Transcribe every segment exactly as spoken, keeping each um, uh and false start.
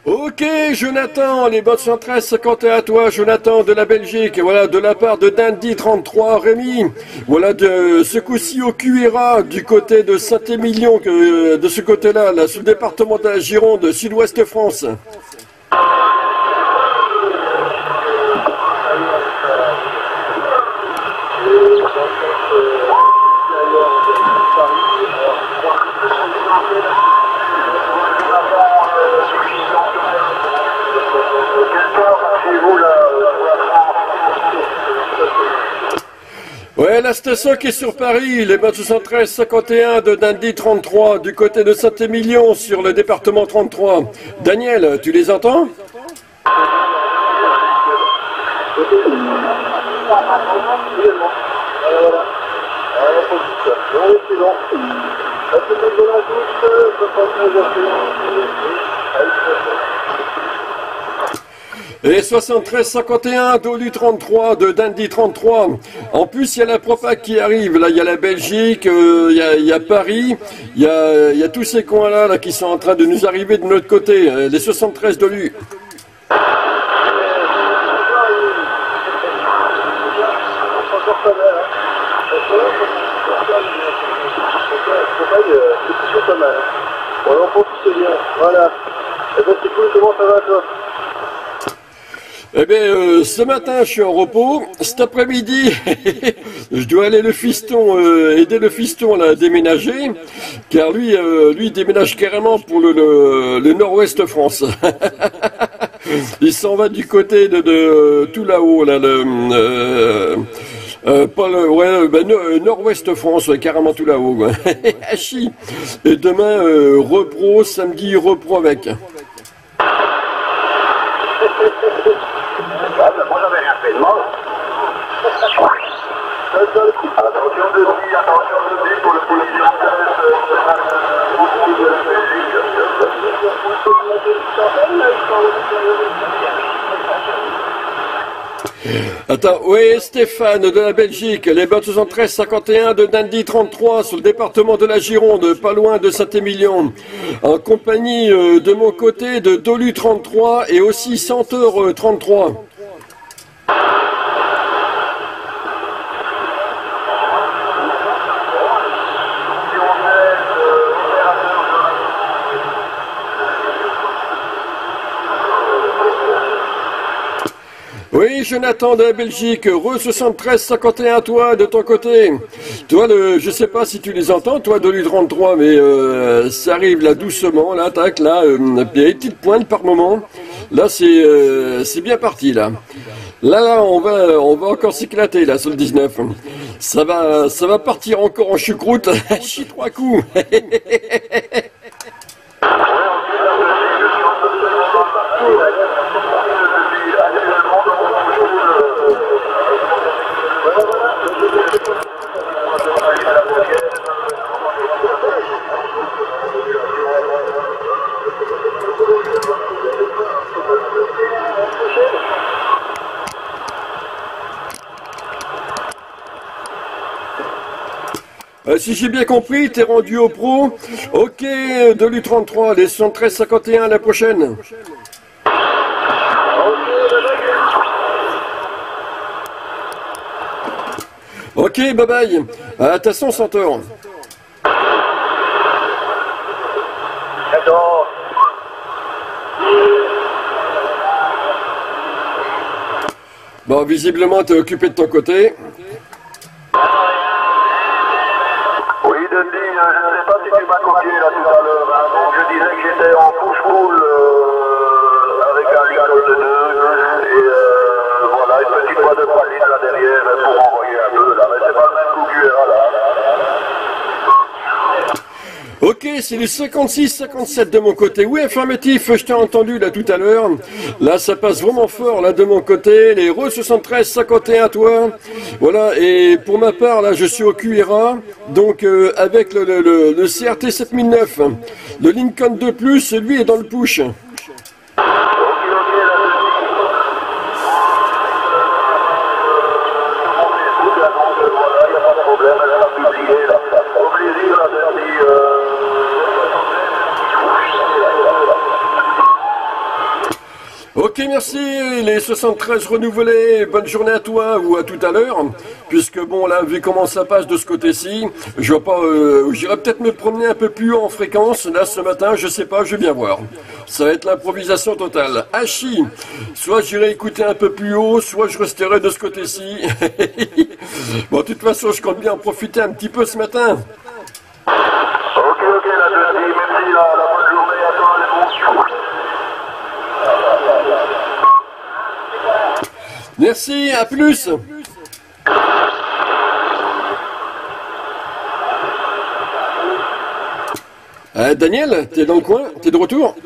Ok, Jonathan, les bottes cent treize cinquante et un à toi, Jonathan de la Belgique. Voilà, de la part de Dandy trente-trois, Rémi. Voilà, de ce coup-ci au Cuira, du côté de Saint-Émilion, que de ce côté-là, là, sous le département de la Gironde, sud-ouest France. Ouais, la station qui est sur Paris, les bottes soixante-treize cinquante et un de Dandy trente-trois, du côté de Saint-Émilion, sur le département trente-trois. Daniel, tu les entends? Et soixante-treize cinquante et un d'Olu trente-trois, de Dandy trente-trois. En plus, il y a la Propac qui arrive. Là, il y a la Belgique, euh, il, y a, il y a Paris, il y a, il y a tous ces coins-là là, qui sont en train de nous arriver de notre côté. Les soixante-treize d'Olu. Voilà. Eh ben c'est cool, comment ça va toi? Eh bien, euh, ce matin, je suis en repos. Cet après-midi, je dois aller le fiston, euh, aider le fiston là, à déménager, car lui, euh, lui déménage carrément pour le, le, le nord-ouest France. Il s'en va du côté de, de tout là-haut, là, le, euh, euh, pas le, ouais, ben, nord-ouest France, ouais, carrément tout là-haut. Hachi. Et demain, euh, repro, samedi, repro avec. Moi j'avais rien fait de mal. Attention de vie, attention de vie pour le policier. Attends, oui, Stéphane de la Belgique, les bottes soixante-treize cinquante et un de Dandy trente-trois sur le département de la Gironde, pas loin de Saint-Émilion, en compagnie euh, de mon côté de Dolu trente-trois et aussi Senteur euh, trente-trois. Oui, Jonathan de la Belgique, Re soixante-treize cinquante et un, toi, de ton côté. Toi, le, je sais pas si tu les entends, toi, de l'U trente-trois, mais euh, ça arrive là doucement, là, tac, là, euh, il y a une petite pointe par moment. Là, c'est euh, c'est bien parti, là. Là, là, on va, on va encore s'éclater, là, sur le dix-neuf. Ça va, ça va partir encore en choucroute, chie trois coups. Euh, si j'ai bien compris, t'es rendu au pro. Ok, de l'U trente-trois, les soixante-treize cinquante et un la prochaine. Ok, bye bye. Attention, Senteur. Bon, visiblement, t'es occupé de ton côté. Oui, Denis, je ne sais pas si tu m'as copié là tout à l'heure. Hein. Donc, je disais que j'étais en push-pull euh, avec un Lincoln de deux. Et euh, voilà, une petite boîte de praline là derrière pour envoyer un peu. Là. Mais c'est pas le même coup que là. Ok, c'est le cinquante-six cinquante-sept de mon côté. Oui, affirmatif, je t'ai entendu là tout à l'heure. Là, ça passe vraiment fort là de mon côté. Les Re soixante-treize cinquante et un, toi. Voilà, et pour ma part, là, je suis au Q R A. Donc, euh, avec le, le, le, le C R T sept mille neuf. Le Lincoln deux plus, lui est dans le push. Ok, merci, les soixante-treize renouvelés, bonne journée à toi ou à tout à l'heure, puisque bon, là, vu comment ça passe de ce côté-ci, je vois pas, euh, j'irai peut-être me promener un peu plus haut en fréquence, là, ce matin, je sais pas, je vais bien voir. Ça va être l'improvisation totale. Hachi, soit j'irai écouter un peu plus haut, soit je resterai de ce côté-ci. Bon, de toute façon, je compte bien en profiter un petit peu ce matin. Ok, ok, là, je dis merci, la, la bonne journée à toi, les bons. Merci, à plus. Euh, Daniel, t'es dans le coin? T'es de retour?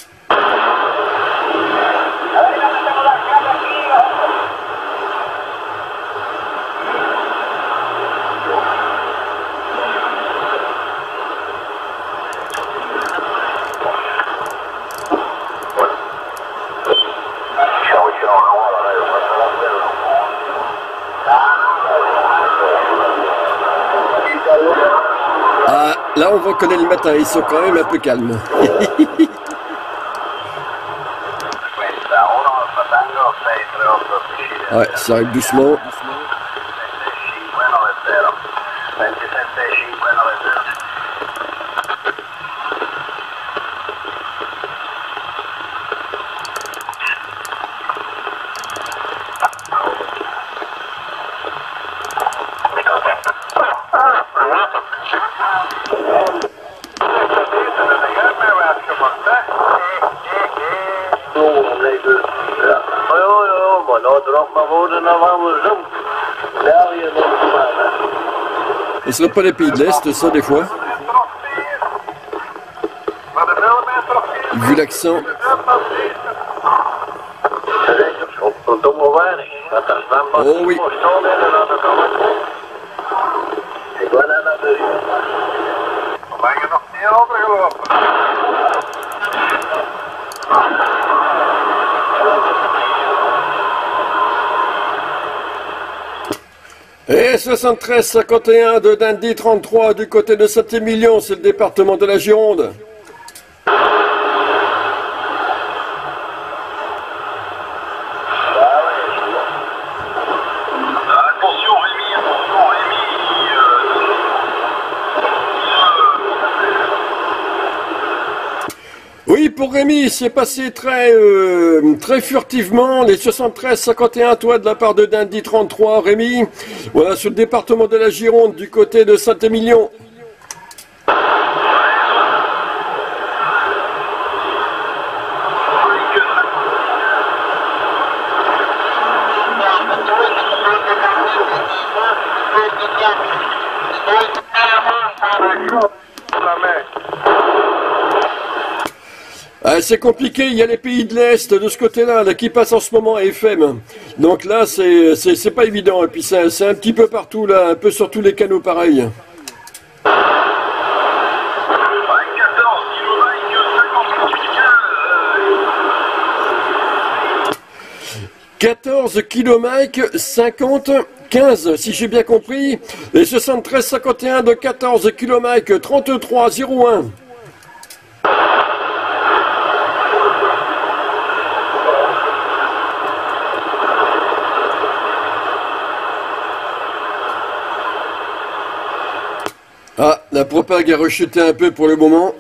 Ah, là on voit qu'on est le matin, ils sont quand même un peu calmes. Ouais, ça arrive doucement. Ce ne serait pas les pays de l'Est, ça, des fois. Vu l'accent. Oh oui. Et soixante-treize cinquante et un de Dundee trente-trois du côté de Saint-Émilion, c'est le département de la Gironde. Oui, pour Rémi, c'est passé très euh, très furtivement, les soixante-treize cinquante et un, toi, de la part de Dundee trente-trois, Rémi. Voilà, sur le département de la Gironde, du côté de Saint-Émilion. Ah, c'est compliqué, il y a les pays de l'Est de ce côté-là là, qui passent en ce moment à F M. Donc là, c'est c'est pas évident. Et puis c'est un petit peu partout, là, un peu sur tous les canaux pareil. quatorze kilomètres cinquante quinze, si j'ai bien compris. Et soixante-treize cinquante et un de quatorze kilomètres trente-trois zéro un. Ah, la propague a rechuté un peu pour le moment.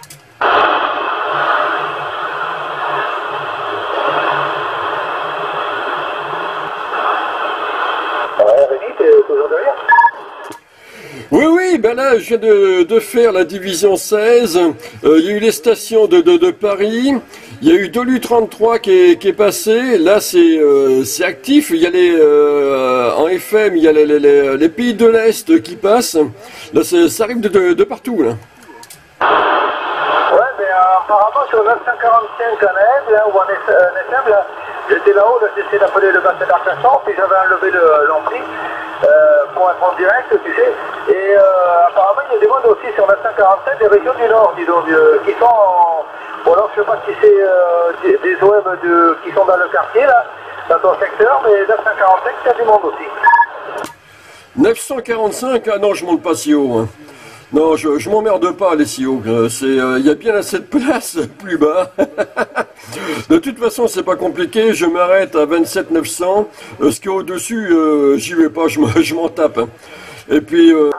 Oui, oui, ben là, je viens de, de faire la division seize. Euh, il y a eu les stations de, de, de Paris. Il y a eu Dolu trente-trois qui est, qui est passé. Là, c'est euh, c'est actif. Il y a les euh, en F M, il y a les, les, les pays de l'Est qui passent. Là, ça arrive de, de, de partout, là. Ouais, mais euh, apparemment, sur neuf cent quarante-cinq en aide, là, ou en F M, là, j'étais là-haut, là, j'essayais d'appeler le bassin d'Arcachon, puis j'avais enlevé l'ampli euh, pour être en direct, tu sais. Et euh, apparemment, il y a des mondes aussi sur neuf cent quarante-sept des régions du Nord, dis donc, euh, qui sont en... Bon, alors, je ne sais pas si c'est euh, des, des O M de, qui sont dans le quartier, là, dans ton secteur, mais neuf cent quarante-cinq, il y a du monde aussi. neuf cent quarante-cinq, ah non, je monte pas si haut. Hein. Non, je, je m'emmerde pas, les si haut. Il euh, y a bien assez de place plus bas. De toute façon, c'est pas compliqué. Je m'arrête à vingt-sept neuf cents. Euh, ce qui est au-dessus, euh, j'y vais pas. Je m'en tape. Hein. Et puis, euh,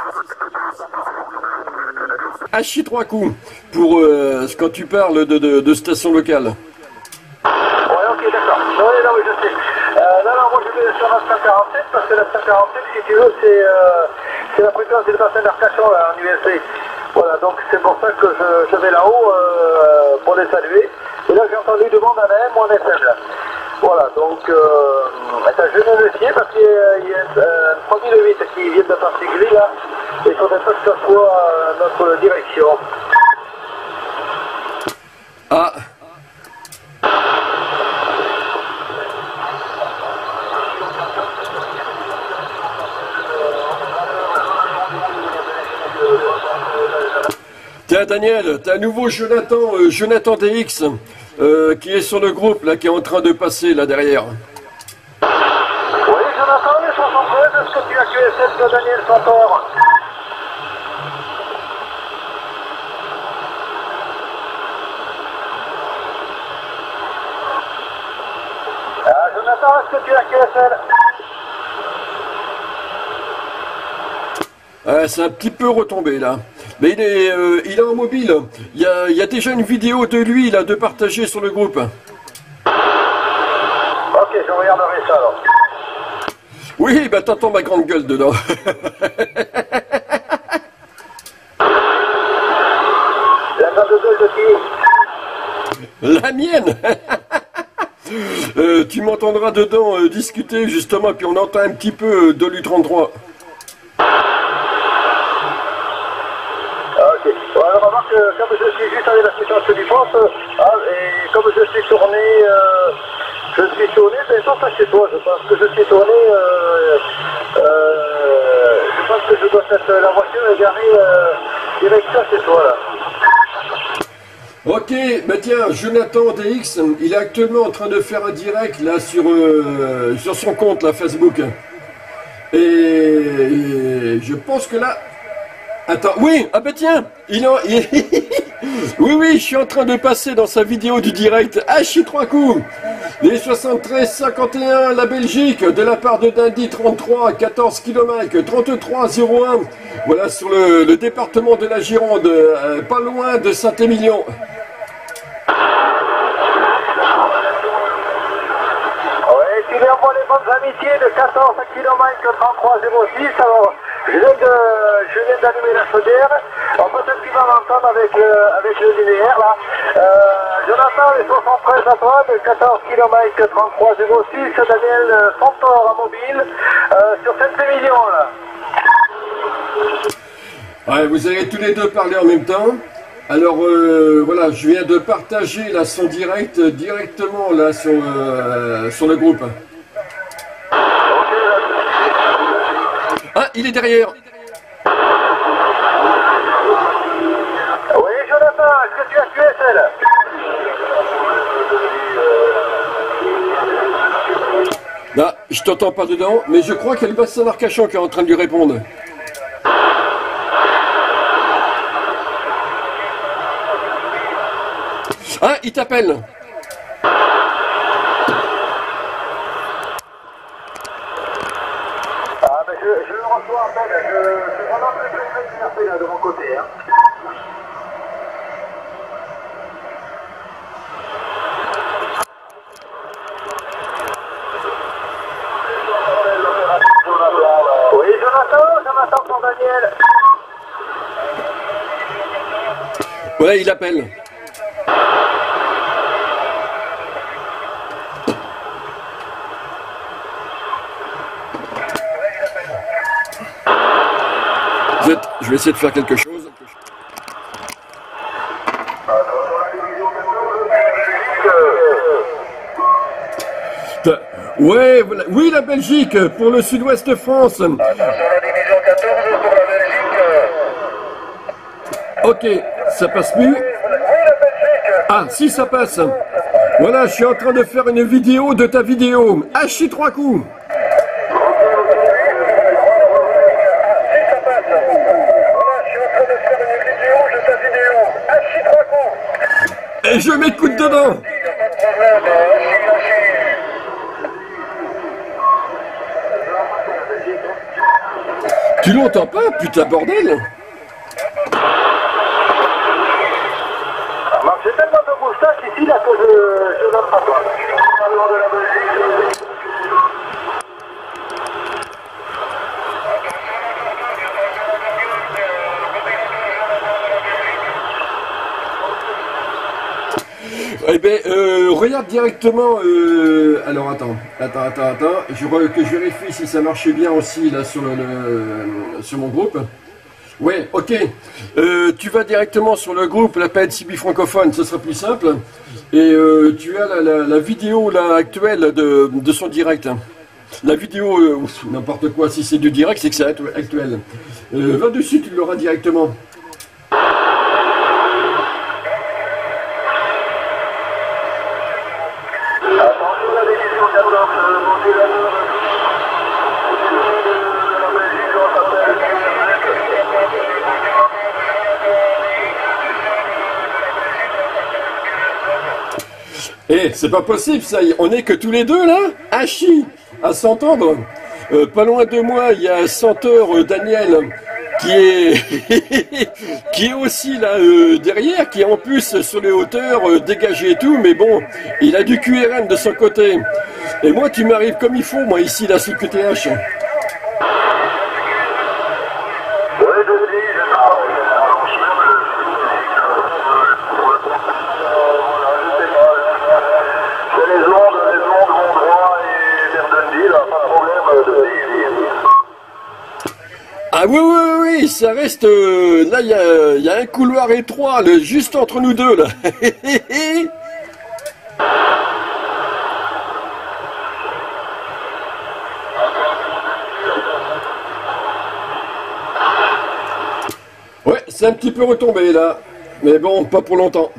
hachi trois coups pour euh, quand tu parles de, de, de station locale. Ouais, ok, d'accord. Non, non, oui, je sais. Euh, non, non, moi je vais sur la cent quarante-sept parce que la cent quarante-sept, si tu veux, c'est euh, la fréquence du bassin d'Arcachon là, en U S C. Voilà, donc c'est pour ça que je, je vais là-haut euh, pour les saluer. Et là, j'ai entendu du monde en A M ou en F M là. Voilà, donc euh, attends, je vais vérifier parce qu'il y a, il y a un trois mille huit qui vient de particulier là. Il faudrait pas que ça soit euh, notre direction. Ah. Tiens Daniel, t'as un nouveau Jonathan, euh, Jonathan D X euh, qui est sur le groupe là, qui est en train de passer là derrière. Oui Jonathan, les soixante-treize, est-ce que tu as Q S S de Daniel Santor? Ah Jonathan, est-ce que tu as Q S L? Ah, c'est un petit peu retombé là. Mais il est, euh, il est en mobile. Il y, a, il y a déjà une vidéo de lui là, de partager sur le groupe. Ok, je regarderai ça alors. Oui, bah t'entends ma grande gueule dedans. La grande gueule de qui? La mienne. euh, Tu m'entendras dedans euh, discuter justement, puis on entend un petit peu euh, de l'U trente-trois. Alors, remarque, comme je suis juste allé à la station de France, ah, et comme je suis tourné, euh, je suis tourné, c'est pas ça chez toi, je pense que je suis tourné, euh, euh, je pense que je dois être la voiture est garée euh, direction chez toi là. Ok, bah tiens, Jonathan D X, il est actuellement en train de faire un direct là sur, euh, sur son compte là, Facebook. Et, et je pense que là... Attends, oui, ah bah tiens, il en... il- oui, oui, je suis en train de passer dans sa vidéo du direct, hachi trois coups, les soixante-treize cinquante et un, la Belgique, de la part de Dindy trente-trois, quatorze kilomètres, trente-trois zéro un, voilà, sur le, le département de la Gironde, euh, pas loin de Saint-Émilion. Oui, tu lui envoies les bonnes amitiés de quatorze kilomètres trente-trois zéro six, alors... Je viens de, je viens d'allumer la chaudière. En fait, tu vas m'entendre avec le, avec le linéaire là. Euh, Jonathan, les soixante-treize à toi, de quatorze kilomètres trente-trois zéro six, Daniel Santor en mobile, euh, sur Saint-Émilion là. Ouais, vous allez tous les deux parler en même temps. Alors euh, voilà, je viens de partager là son direct euh, directement là sur, euh, sur le groupe. Ah, il est derrière. Oui, Jonathan, est-ce que tu as Q S L? Là, je t'entends pas dedans, mais je crois qu'il y a le bassin d'Arcachon qui est en train de lui répondre. Ah, il t'appelle. Je, je le reçois en fait, je, je suis vraiment très très très très là de mon côté. Hein. Oui, Jonathan, Jonathan pour Daniel. Ouais, il appelle. Je vais essayer de faire quelque chose. Ouais, voilà. Oui, la Belgique, pour le sud-ouest de France. Attention, la division quatorze pour la Belgique. Ok, ça passe plus. Oui, la Belgique. Ah, si, ça passe. Voilà, je suis en train de faire une vidéo de ta vidéo. Hachi trois coups. Et je m'écoute dedans. Tu l'entends pas, putain bordel? J'ai tellement de moustaches ici là que je je n'entends pas. De la Belgique. Eh ben, euh, regarde directement. Euh, alors attends, attends, attends, attends. Je re, que je vérifie si ça marche bien aussi là sur le, le sur mon groupe. Ouais, ok. Euh, tu vas directement sur le groupe La Planète Cibi francophone, ce sera plus simple. Et euh, tu as la, la, la vidéo là actuelle de, de son direct. La vidéo, euh, n'importe quoi. Si c'est du direct, c'est que c'est actuel. Euh, va dessus, tu l'auras directement. Eh, c'est pas possible ça, on est que tous les deux là, hachis, à s'entendre. Euh, pas loin de moi, il y a un chanteur euh, Daniel qui est qui est aussi là euh, derrière, qui est en plus sur les hauteurs euh, dégagé et tout, mais bon, il a du Q R M de son côté. Et moi, tu m'arrives comme il faut, moi ici là sur le Q T H. Ah oui, oui, oui, ça reste... Euh, là, il y, y a un couloir étroit, là, juste entre nous deux, là. Ouais, c'est un petit peu retombé, là. Mais bon, pas pour longtemps.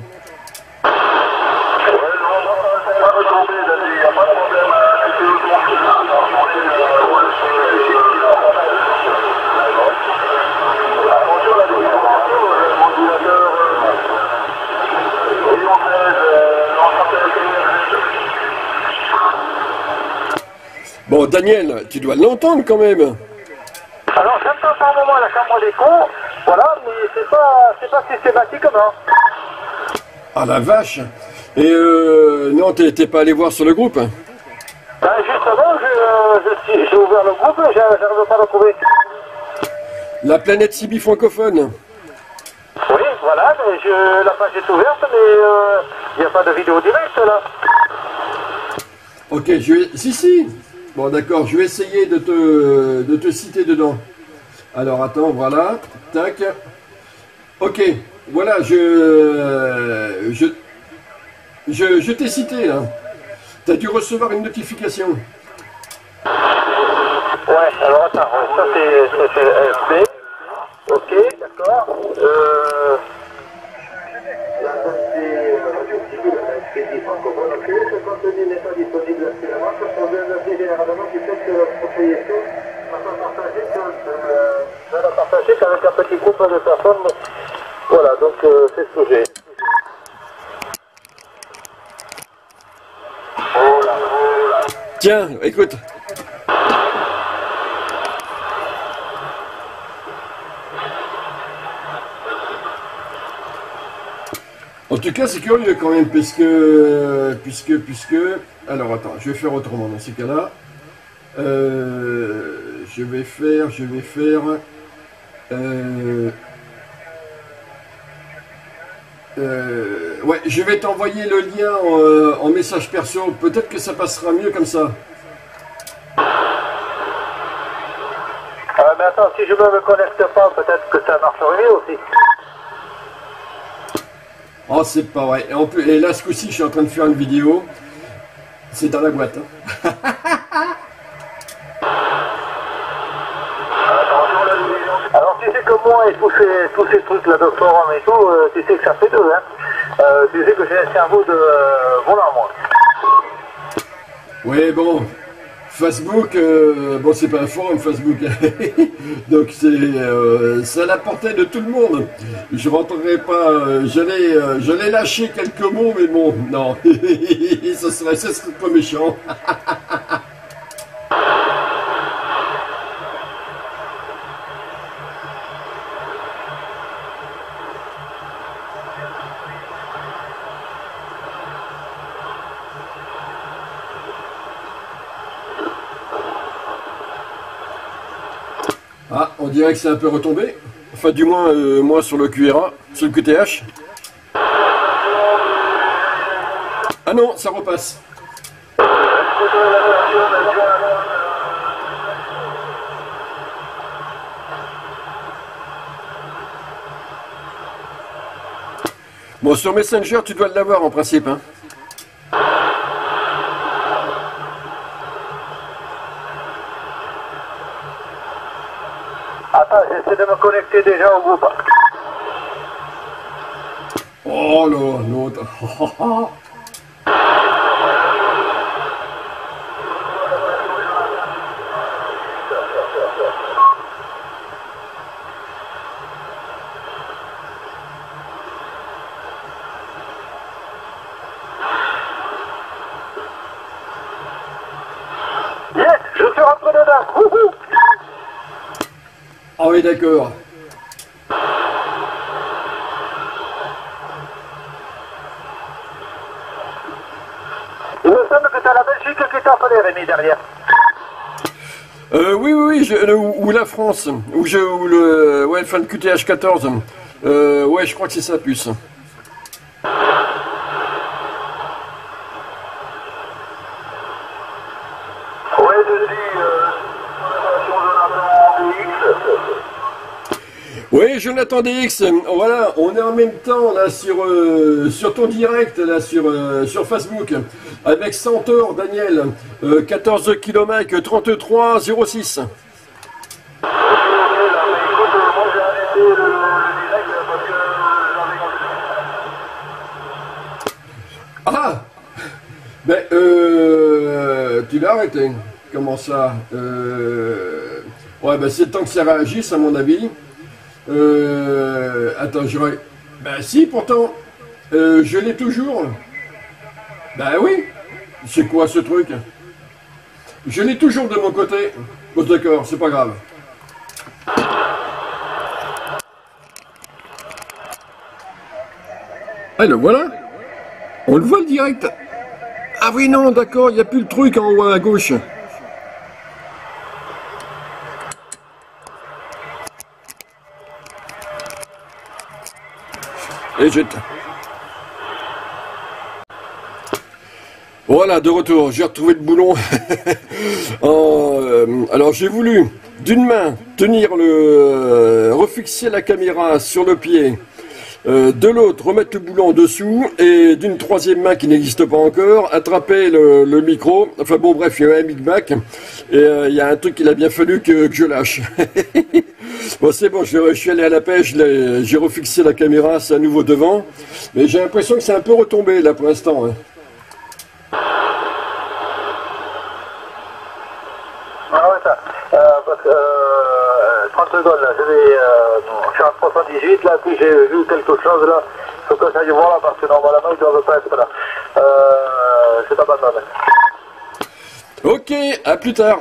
Bon, Daniel, tu dois l'entendre quand même. Alors, j'entends par moment à la chambre d'écho, voilà, mais c'est pas, c'est pas systématiquement. Ah la vache. Et euh, non, t'es pas allé voir sur le groupe? Ben justement, j'ai ouvert le groupe, j'arrive pas à le trouver. La Planète Cibi francophone. Oui, voilà, mais je, la page est ouverte, mais il euh, n'y a pas de vidéo directe là. Ok, je vais... Si, si. Bon, d'accord, je vais essayer de te, de te citer dedans. Alors, attends, voilà. Tac. Ok, voilà, je... Je, je, je t'ai cité, là. Tu as dû recevoir une notification. Ouais, alors attends, ça c'est A F P. Ok, d'accord. Euh... Ce contenu n'est pas disponible actuellement. Ce projet est généralement du fait que la propriété va la partager qu'avec un petit groupe de personnes. Voilà, donc euh, c'est ce que j'ai. Tiens, écoute. En tout cas, c'est curieux quand même, puisque, puisque, puisque... Alors, attends, je vais faire autrement dans ces cas-là. Euh, je vais faire, je vais faire... Euh, euh, ouais, je vais t'envoyer le lien en, euh, en message perso. Peut-être que ça passera mieux comme ça. Euh, mais attends, si je ne me connecte pas, peut-être que ça marcherait mieux aussi. Oh, c'est pas vrai. Et, en plus, et là, ce coup-ci, je suis en train de faire une vidéo. C'est dans la boîte. Hein. Alors, tu sais que moi et tous ces, tous ces trucs-là de forum et tout, euh, tu sais que ça fait deux, hein. Euh, tu sais que j'ai un cerveau de euh, volant, moi. Oui, bon. Facebook, euh, bon c'est pas un forum Facebook, donc c'est euh, c'est à la portée de tout le monde. Je rentrerai pas, euh, j'allais euh, j'allais lâcher quelques mots, mais bon, non, ça serait, ça serait pas méchant. Ah, on dirait que c'est un peu retombé. Enfin, du moins, euh, moi sur le Q R A, sur le Q T H. Ah non, ça repasse. Bon, sur Messenger, tu dois l'avoir en principe, hein. Attends, j'essaie de me connecter déjà au groupe. Oh là, l'autre. Yes, je suis rentré dedans. Wouhou. Ah oui, d'accord. Il me semble que t'as la Belgique qui t'a appelé, Rémi, derrière. Euh, oui, oui, oui, je, le, ou la France, ou, je, ou le, ouais, fin de Q T H quatorze. Euh, ouais, je crois que c'est ça, plus. Oui, je dis, euh, Jonathan D X. Oui, Jonathan D X, voilà, on est en même temps là sur, euh, sur ton direct, là sur, euh, sur Facebook, avec Centaure Daniel, euh, quatorze kilomètres trente-trois zéro six. Ah, ben, euh, tu l'as arrêté. Comment ça euh, Ouais, ben c'est le temps que ça réagisse, à mon avis. Euh, attends, je... Ben si, pourtant, euh, je l'ai toujours. Ben oui. C'est quoi ce truc? Je l'ai toujours de mon côté. Bon, d'accord, c'est pas grave. Ah, le voilà. On le voit le direct. Ah oui, non, d'accord, il n'y a plus le truc en haut à gauche. Et jette. Voilà, de retour, j'ai retrouvé le boulon. en, euh, alors j'ai voulu, d'une main, tenir le... Euh, refixer la caméra sur le pied. Euh, de l'autre, remettre le boulon en dessous, et d'une troisième main qui n'existe pas encore, attraper le, le micro. Enfin bon, bref, il y a un micmac, et euh, il y a un truc qu'il a bien fallu que, que je lâche. Bon, c'est bon, je, je suis allé à la pêche, j'ai refixé la caméra, c'est à nouveau devant, mais j'ai l'impression que c'est un peu retombé là pour l'instant. Hein. Ah ouais, ça. Euh, parce que, euh, trente secondes là, je vais, euh, je suis en soixante-dix-huit là, puis j'ai vu quelque chose là, faut que ça aille voir là, parce que normalement ils ne doivent pas être là. Euh, je t'abandonne. Ok, à plus tard.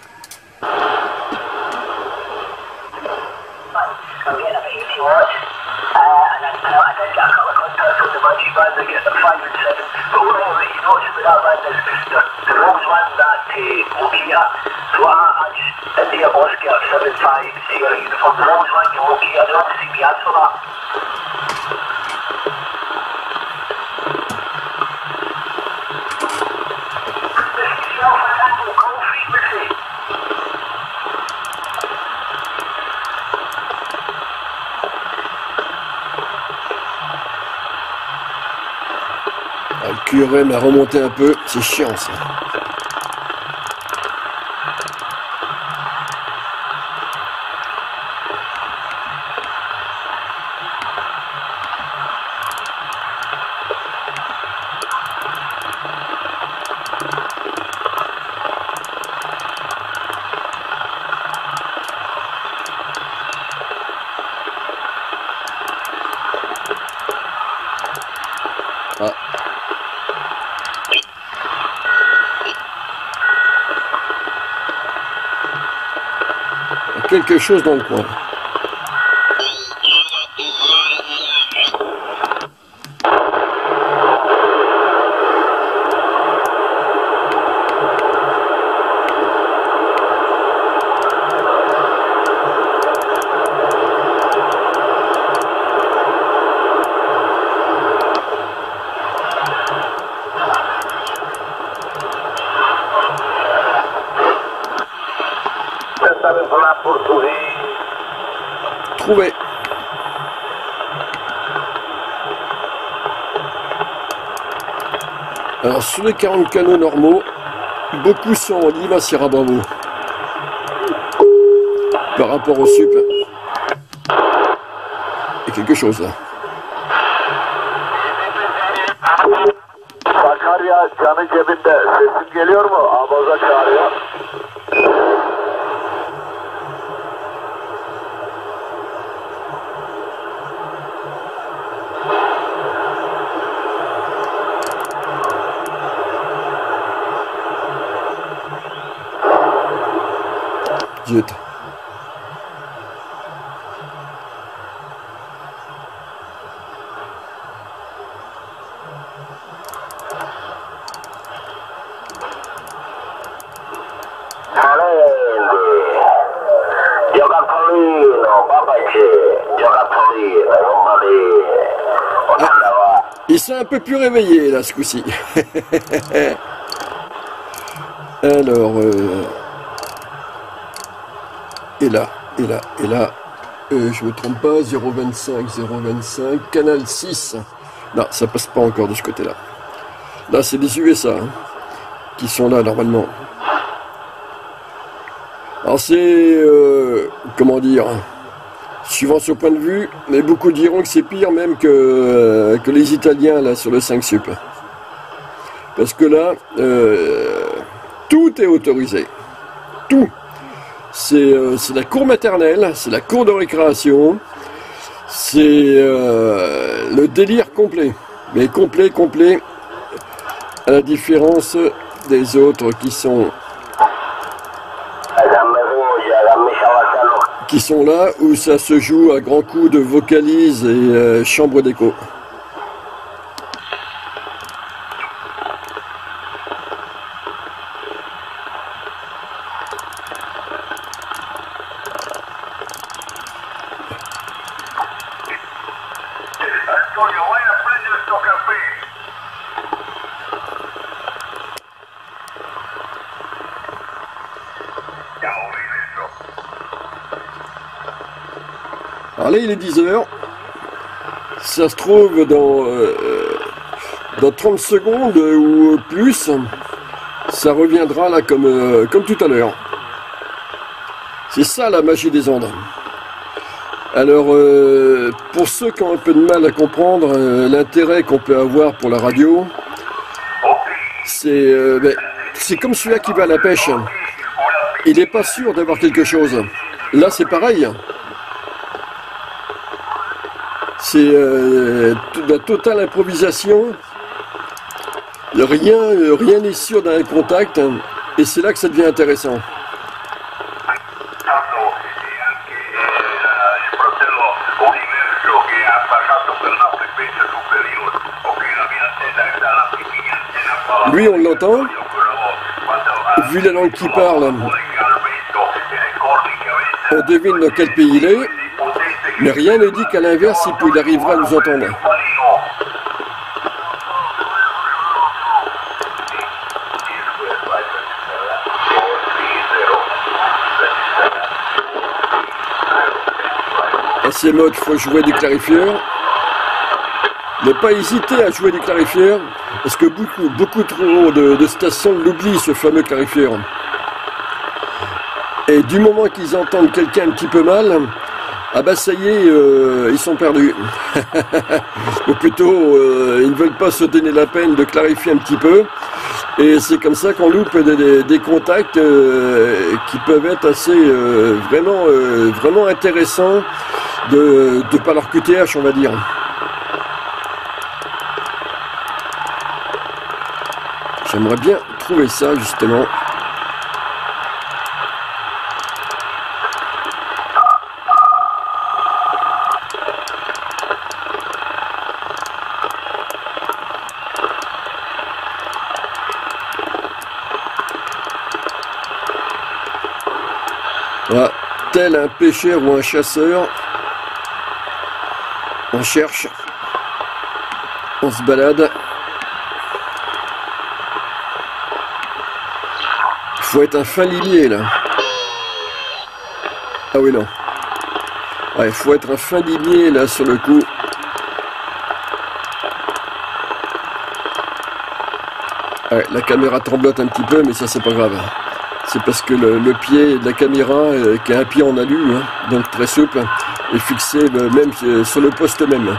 Le Q R M a remonté un peu, c'est chiant ça. quelque chose dans le coin. Trouvé. Alors sur les quarante canaux normaux, beaucoup sont en Lima Sierra Bravo par rapport au sup. Il y a quelque chose là. Sakarya canı cebinde. Sesim geliyor mu? Abaza çağırıyor. Zut. Il s'est un peu plus réveillé là ce coup-ci. Alors, euh... et là, et là, et là, euh, je me trompe pas, zéro vingt-cinq, zéro vingt-cinq, canal six. Non, ça passe pas encore de ce côté-là. Là, c'est des U S A hein, qui sont là normalement. Alors c'est, euh, comment dire, suivant ce point de vue, mais beaucoup diront que c'est pire même que, euh, que les Italiens là sur le cinq sup. Parce que là, euh, tout est autorisé. Tout. C'est euh, la cour maternelle, c'est la cour de récréation, c'est euh, le délire complet. Mais complet, complet, à la différence des autres qui sont... qui sont là où ça se joue à grands coups de vocalises et euh, chambre d'écho. Alors là il est dix heures, ça se trouve dans, euh, dans trente secondes ou plus, ça reviendra là comme, euh, comme tout à l'heure. C'est ça la magie des ondes. Alors euh, pour ceux qui ont un peu de mal à comprendre euh, l'intérêt qu'on peut avoir pour la radio, c'est euh, ben, c'est comme celui-là qui va à la pêche. Il n'est pas sûr d'avoir quelque chose. Là c'est pareil. C'est euh, de la totale improvisation. Rien rien n'est sûr d'un contact. Et c'est là que ça devient intéressant. Lui, on l'entend. Vu la langue qu'il parle, on devine dans quel pays il est. Mais rien ne dit qu'à l'inverse, il arrivera à nous entendre. À ces modes, il faut jouer des clarifieurs. Ne pas hésiter à jouer des clarifieurs, parce que beaucoup, beaucoup trop de, de stations l'oublient, ce fameux clarifieur. Et du moment qu'ils entendent quelqu'un un petit peu mal, ah bah ça y est, euh, ils sont perdus. Ou plutôt, euh, ils ne veulent pas se donner la peine de clarifier un petit peu. Et c'est comme ça qu'on loupe des, des, des contacts euh, qui peuvent être assez euh, vraiment, euh, vraiment intéressants de, de par leur Q T H, on va dire. J'aimerais bien trouver ça justement. Voilà, tel un pêcheur ou un chasseur, on cherche, on se balade. Il faut être un fin limier là. Ah oui non. Il ouais, faut être un fin limier là sur le coup. Ouais, la caméra tremblote un petit peu, mais ça c'est pas grave. C'est parce que le, le pied de la caméra, euh, qui a un pied en alu, hein, donc très souple, est fixé euh, même euh, sur le poste même.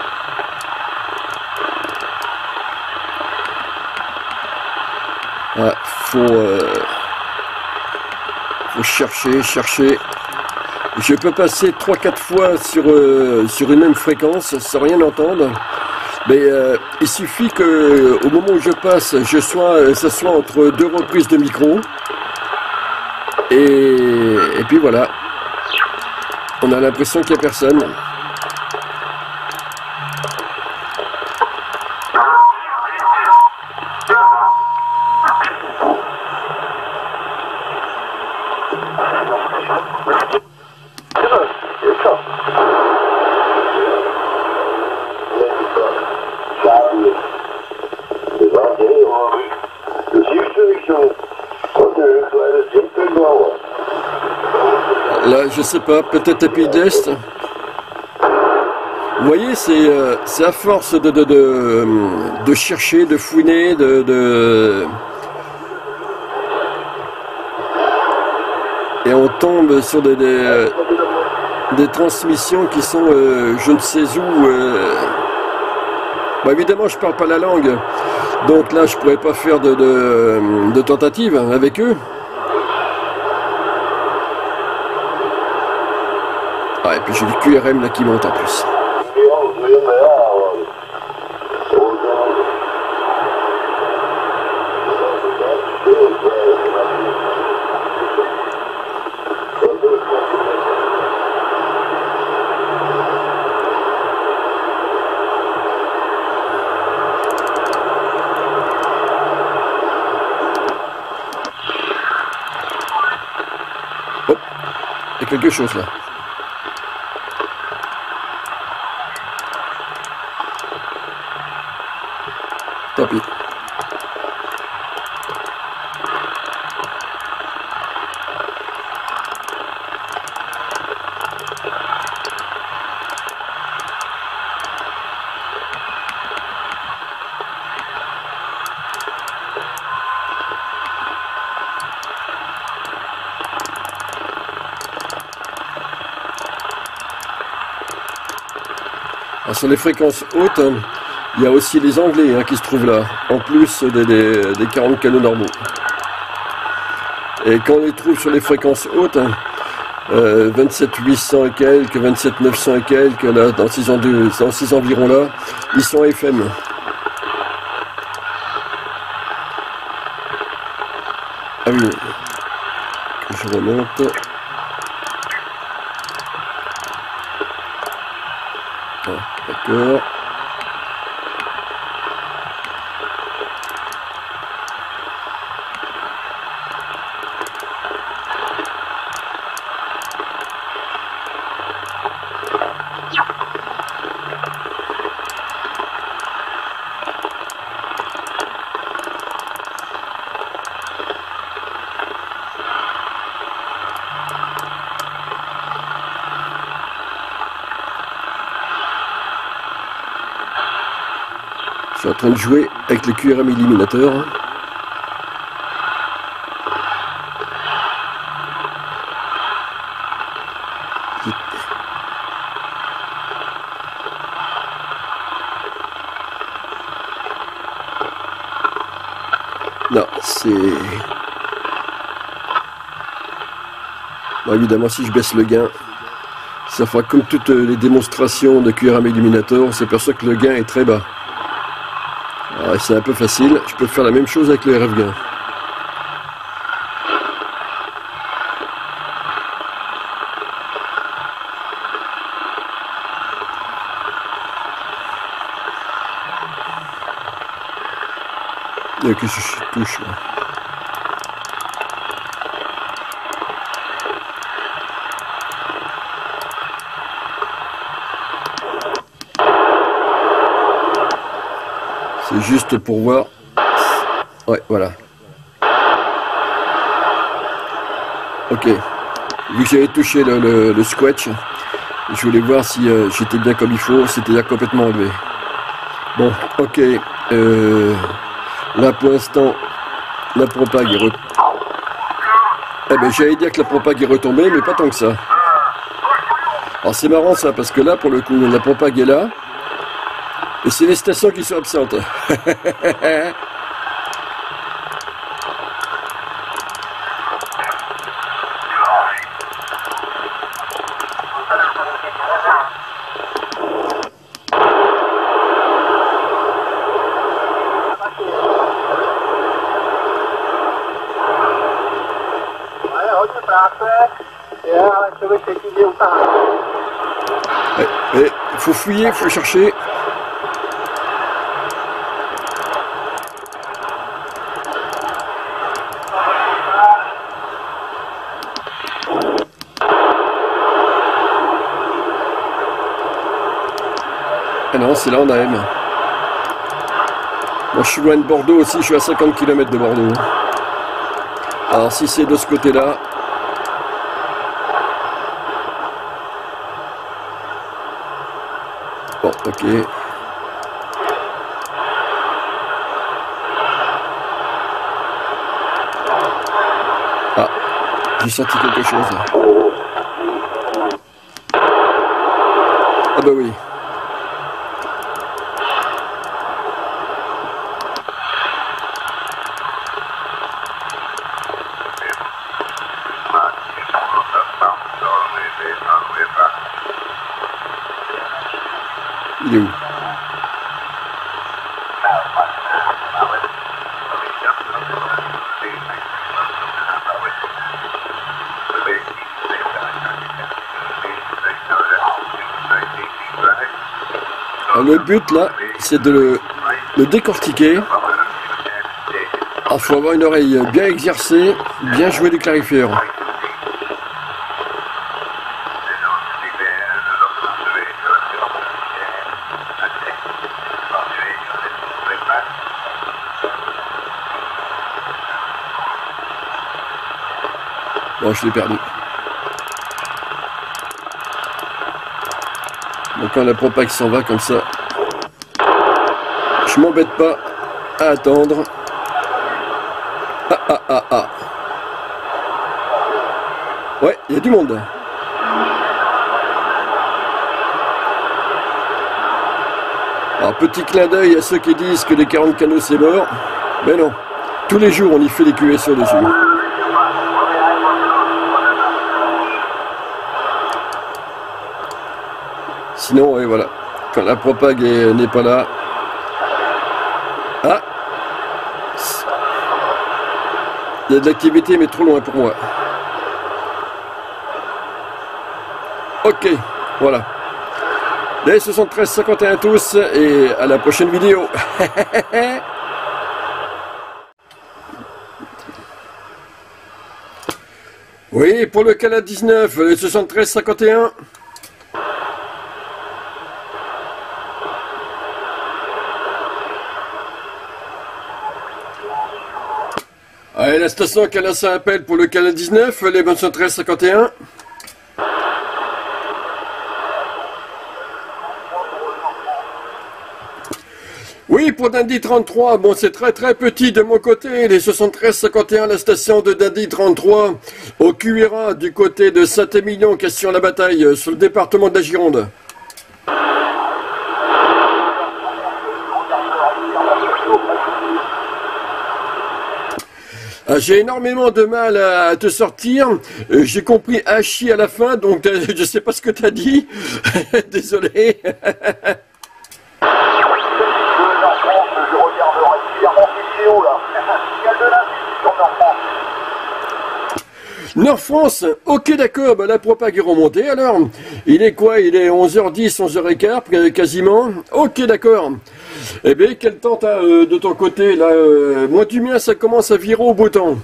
Ah, faut, euh, faut chercher, chercher. Je peux passer trois quatre fois sur, euh, sur une même fréquence sans rien entendre. Mais euh, il suffit que au moment où je passe, je sois, ça soit entre deux reprises de micro. Et, et puis voilà. On a l'impression qu'il n'y a personne. Là, je sais pas, peut-être à Pays d'Est. Vous voyez, c'est euh, à force de, de, de, de chercher, de fouiner, de, de... Et on tombe sur des, des, des transmissions qui sont euh, je ne sais où. Euh... Bon, évidemment, je parle pas la langue. Donc là, je pourrais pas faire de, de, de tentative avec eux. Ah, et puis j'ai le Q R M là qui monte en plus. Oh, il y a quelque chose là. Tant pis. Alors, sur les fréquences hautes, hein, il y a aussi les Anglais hein, qui se trouvent là, en plus des, des, des quarante canaux normaux. Et quand on les trouve sur les fréquences hautes, hein, euh, vingt-sept huit cents et quelques, vingt-sept neuf cents et quelques, là, dans ces, dans ces environs-là, ils sont F M. Ah oui, que je remonte. Ah, d'accord. Je suis en train de jouer avec le Q R M éliminateur. Non, c'est... Bon, évidemment, si je baisse le gain, ça fera comme toutes les démonstrations de Q R M éliminateur, on s'aperçoit que le gain est très bas. C'est un peu facile, je peux faire la même chose avec le R F gain. Et que je touche là. juste pour voir. Ouais, voilà. Ok. Vu que j'avais touché le, le, le squelch, je voulais voir si euh, j'étais bien comme il faut. C'était là complètement enlevé. Bon, ok. Euh, là, pour l'instant, la propague est retombée. Eh ben, j'allais dire que la propague est retombée, mais pas tant que ça. Alors, c'est marrant ça, parce que là, pour le coup, la propague est là. Et c'est les stations qui sont absentes. Il faut fouiller, il faut chercher. Ah non, c'est là en A M. Moi je suis loin de Bordeaux aussi, je suis à cinquante kilomètres de Bordeaux. Alors si c'est de ce côté-là. Bon, ok. Ah, j'ai senti quelque chose. Ah bah oui. Il est où? Alors, le but là, c'est de le, le décortiquer. Il faut avoir une oreille bien exercée, bien jouer du clarifieur. Bon, je l'ai perdu. Donc quand la propague s'en va comme ça, je m'embête pas à attendre. Ah ah ah ah. Ouais, il y a du monde. Alors petit clin d'œil à ceux qui disent que les quarante canaux c'est mort. Mais non, tous les jours on y fait des Q S O dessus. Sinon, et voilà, quand la propague n'est pas là. Ah, il y a de l'activité, mais trop loin pour moi. Ok, voilà. Les soixante-treize cinquante et un tous, et à la prochaine vidéo. Oui, pour le Canal dix-neuf, les soixante-treize cinquante et un. Allez, la station Canal appelle pour le Canal dix-neuf, les soixante-treize cinquante et un. Oui, pour Dundee trente-trois, bon c'est très très petit de mon côté, les soixante-treize cinquante et un, la station de Dundee trente-trois, au Q R A du côté de Saint-Émilion, question la bataille, sur le département de la Gironde. Ah, j'ai énormément de mal à te sortir, euh, j'ai compris Hachi à la fin, donc euh, je sais pas ce que tu as dit, désolé. Nord France, ok d'accord, bah la propague est remontée alors. Il est quoi? Il est onze heures dix, onze heures quinze quasiment. Ok d'accord. Eh bien, quel temps t'as euh, de ton côté là euh, moi du mien ça commence à virer au beau temps.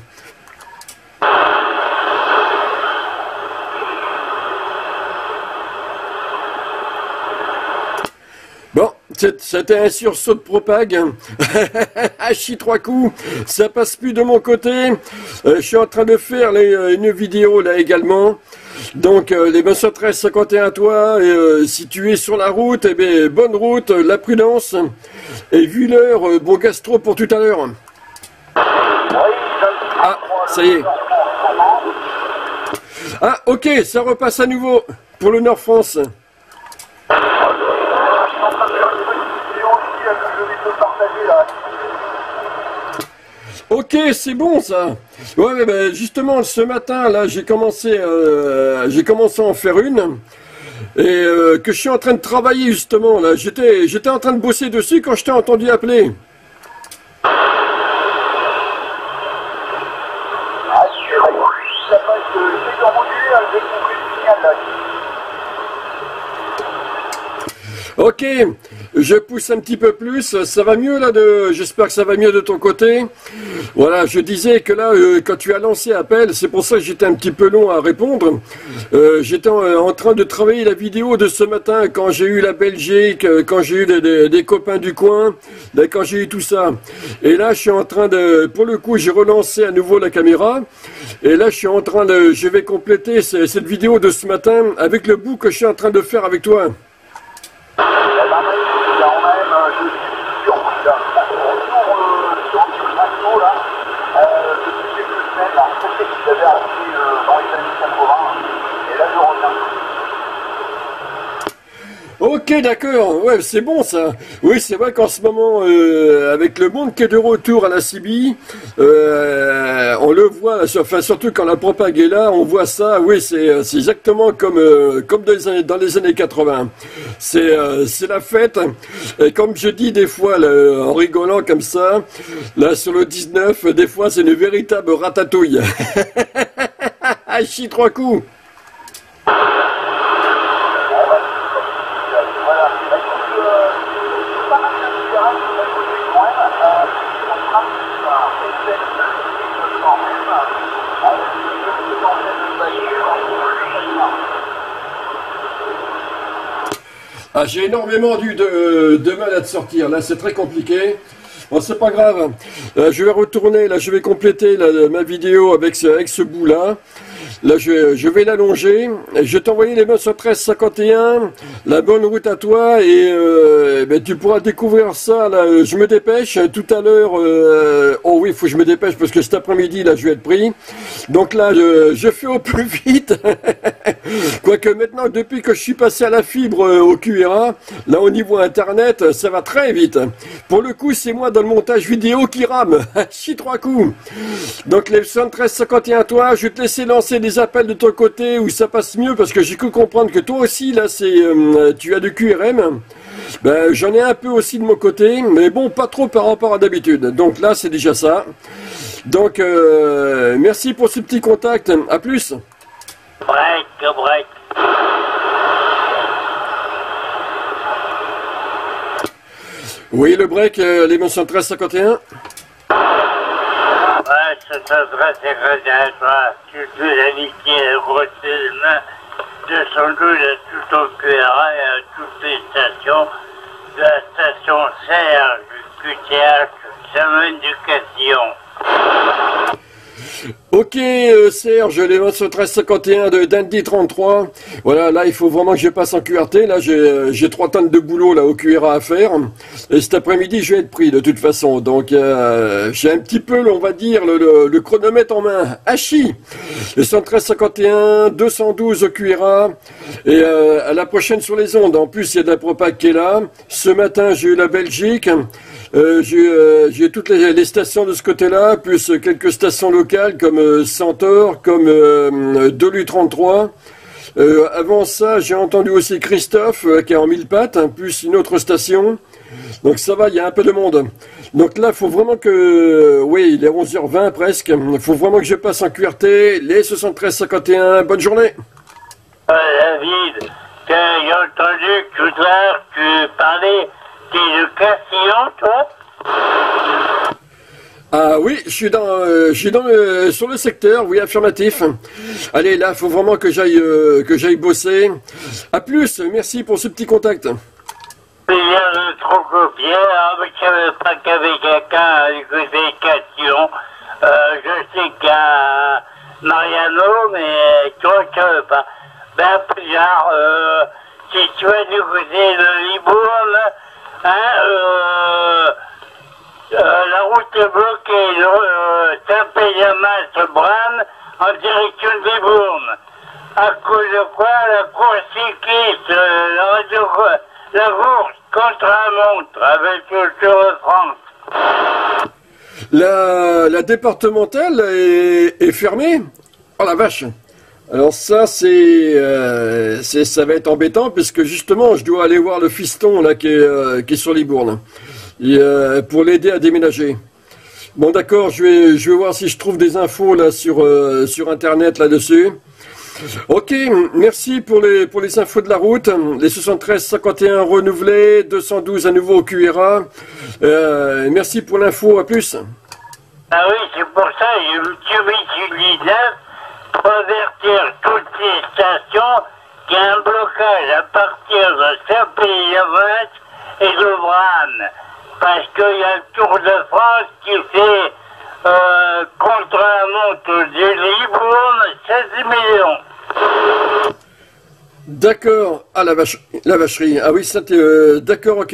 Bon, C'était un sursaut de propague. Hachi trois coups. Ça passe plus de mon côté. Euh, je suis en train de faire les, une vidéo là également. Donc euh, les vingt treize cinquante et un à toi, et, euh, si tu es sur la route, eh bien, bonne route, la prudence. Et vu l'heure, euh, bon gastro pour tout à l'heure. Ah, ça y est. Ah, ok, ça repasse à nouveau pour le Nord-France. Ok, c'est bon ça. Ouais, mais ben, justement, ce matin, là, j'ai commencé, euh, j'ai commencé à en faire une. Et euh, que je suis en train de travailler justement, là. J'étais, j'étais en train de bosser dessus quand je t'ai entendu appeler. Ok, je pousse un petit peu plus, ça va mieux là, de... j'espère que ça va mieux de ton côté. Voilà, je disais que là, euh, quand tu as lancé appel, c'est pour ça que j'étais un petit peu long à répondre. Euh, j'étais en, en train de travailler la vidéo de ce matin, quand j'ai eu la Belgique, quand j'ai eu des, des, des copains du coin, quand j'ai eu tout ça. Et là, je suis en train de, pour le coup, j'ai relancé à nouveau la caméra. Et là, je suis en train de, je vais compléter cette vidéo de ce matin avec le bout que je suis en train de faire avec toi. Ok, d'accord, ouais, c'est bon ça. Oui, c'est vrai qu'en ce moment, euh, avec le monde qui est de retour à la C B, euh, on le voit, enfin, surtout quand la propague est là, on voit ça, oui, c'est exactement comme, euh, comme dans, les années, dans les années quatre-vingts. C'est euh, la fête, et comme je dis des fois, là, en rigolant comme ça, là sur le dix-neuf, des fois c'est une véritable ratatouille. Hachi trois coups. Ah, j'ai énormément dû de, de mal à te sortir, là c'est très compliqué. Bon, c'est pas grave, euh, je vais retourner, là je vais compléter la, ma vidéo avec ce, avec ce bout là. Là je, je vais l'allonger, je vais t'envoyer les vingt treize cinquante et un, la bonne route à toi, et euh, ben, tu pourras découvrir ça, là je me dépêche, tout à l'heure, euh, oh oui il faut que je me dépêche parce que cet après-midi là je vais être pris, donc là je, je fais au plus vite, quoique maintenant depuis que je suis passé à la fibre euh, au Q R A, là au niveau internet ça va très vite, pour le coup c'est moi dans le montage vidéo qui rame, chie trois coups, donc les vingt treize cinquante et un toi, je vais te laisser lancer des appels de ton côté où ça passe mieux parce que j'ai cru comprendre que toi aussi là c'est euh, tu as du Q R M. Ben j'en ai un peu aussi de mon côté, mais bon pas trop par rapport à d'habitude. Donc là c'est déjà ça. Donc euh, merci pour ce petit contact. À plus. Break, break. Oui le break, euh, les vingt treize cinquante et un. Ouais, ça s'adresse à toi, toutes les amitiés et grossisme de son douze à tout au Q R A et à toutes les stations, de la station Serre, du Q T H, Semaine d'éducation. Ok euh, Serge, les vingt treize cinquante et un de Dandy trente-trois. Voilà, là il faut vraiment que je passe en Q R T. Là j'ai j'ai trois tonnes de boulot là au Q R A à faire. Et cet après-midi je vais être pris de toute façon. Donc euh, j'ai un petit peu, on va dire, le, le, le chronomètre en main. Hachi, les cent treize cinquante et un, deux cent douze au Q R A. Et euh, à la prochaine sur les ondes. En plus il y a de la propague qui est là. Ce matin j'ai eu la Belgique. Euh, j'ai euh, toutes les, les stations de ce côté-là, plus quelques stations locales comme euh, Centaure, comme euh, Delu trente-trois. Euh, avant ça, j'ai entendu aussi Christophe euh, qui est en mille pattes, hein, plus une autre station. Donc ça va, il y a un peu de monde. Donc là, il faut vraiment que... Oui, il est onze heures vingt presque. Il faut vraiment que je passe en Q R T. Les soixante-treize cinquante et un, bonne journée. Euh, David, j'ai entendu tout à l'heure tu parlais... T'es de Castillon, toi? Ah oui, je suis dans, euh, je suis dans le, sur le secteur, oui, affirmatif. Allez, là, il faut vraiment que j'aille euh, que j'aille bosser. À plus, merci pour ce petit contact. Il vient de photocopié, alors je ne savais pas qu'il y avait quelqu'un avec des questions. Euh, je sais qu'il y a Mariano, mais toi, je ne savais pas. Ben, plus tard, euh, si tu vas du côté de Libourne, hein, euh, euh, la route est bloquée, euh, Saint-Péjamas-Bran, en direction de Libourne. À cause de quoi la course cycliste, euh, la, radio, la course contre la montre avec le Tour de France. La, la départementale est, est fermée? Oh la vache! Alors ça, c'est, euh, c'est, ça va être embêtant puisque justement, je dois aller voir le fiston là qui est, euh, qui est sur Libourne et, euh, pour l'aider à déménager. Bon d'accord, je vais, je vais voir si je trouve des infos là sur, euh, sur internet là-dessus. Ok, merci pour les, pour les infos de la route. Les soixante-treize cinquante et un renouvelés, deux cent douze à nouveau au Q R A. Euh, merci pour l'info, à plus. Ah oui, c'est pour ça que je me suis mis sur l'I N E F pour avertir toutes les stations qu'il y a un blocage à partir de Saint-Péjamas et de Bran. Parce qu'il y a le Tour de France qui fait euh, contre la montre de Libourne seize millions. D'accord. Ah, la, vache, la vacherie. Ah oui, ça, euh, d'accord, ok.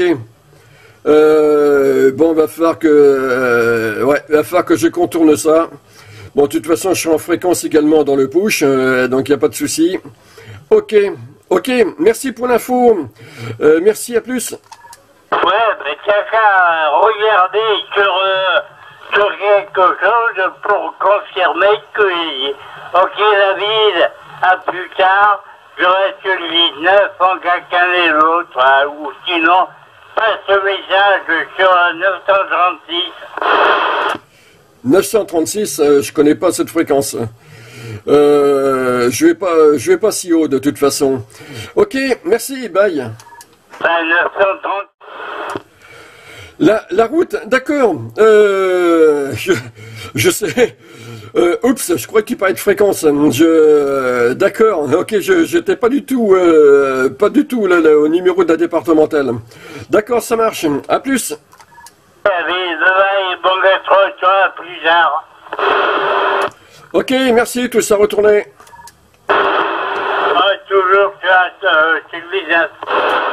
Euh, bon, va falloir que, euh, ouais, va falloir que je contourne ça. Bon, de toute façon, je suis en fréquence également dans le push, euh, donc il n'y a pas de souci. Ok, ok, merci pour l'info. Euh, merci, à plus. Ouais, mais t'as qu'à regarder sur, euh, sur quelque chose pour confirmer que, ok, David, à plus tard, je reste sur le dix-neuf en quelqu'un des autres, hein, ou sinon, passe le message sur neuf cent trente-six. neuf cent trente-six, euh, je connais pas cette fréquence. Euh, je vais pas, je vais pas si haut de toute façon. Ok, merci, bye. Ben, neuf cent trente. La, la route, d'accord. Euh, je, je sais. Euh, oups, je crois qu'il parlait de fréquence. Je, d'accord. Ok, je, j'étais pas du tout, euh, pas du tout là, là, au numéro de la départementale. D'accord, ça marche. À plus. Allez, bye, bon gastro, toi, plus tard. Ok, merci, tout ça retourné. Ah, toujours, tu as, euh, c'est le business.